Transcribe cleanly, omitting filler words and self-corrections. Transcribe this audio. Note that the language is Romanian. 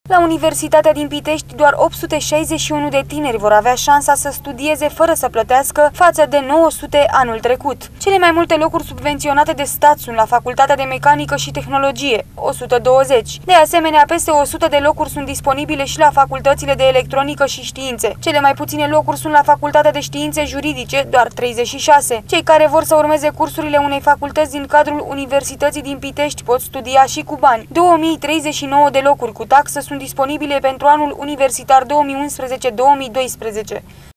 La Universitatea din Pitești, doar 861 de tineri vor avea șansa să studieze fără să plătească, față de 900 anul trecut. Cele mai multe locuri subvenționate de stat sunt la Facultatea de Mecanică și Tehnologie, 120. De asemenea, peste 100 de locuri sunt disponibile și la facultățile de Electronică și Științe. Cele mai puține locuri sunt la Facultatea de Științe Juridice, doar 36. Cei care vor să urmeze cursurile unei facultăți din cadrul Universității din Pitești pot studia și cu bani. 2039 de locuri cu taxă sunt disponibile pentru anul universitar 2011-2012.